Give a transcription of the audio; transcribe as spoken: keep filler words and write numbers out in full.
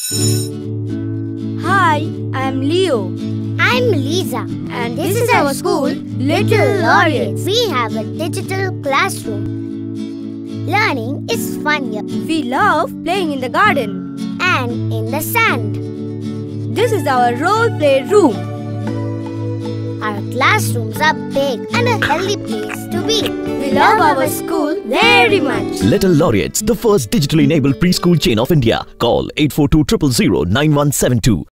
Hi, I'm Leo. I'm Liza. And this, this is our school, Little Laureates. We have a digital classroom. Learning is fun here. We love playing in the garden and in the sand. This is our role play room. Our classrooms are big and a healthy place to be. We love our school very much. Little Laureates, the first digitally enabled preschool chain of India. Call eight four two zero zero zero nine one seven two.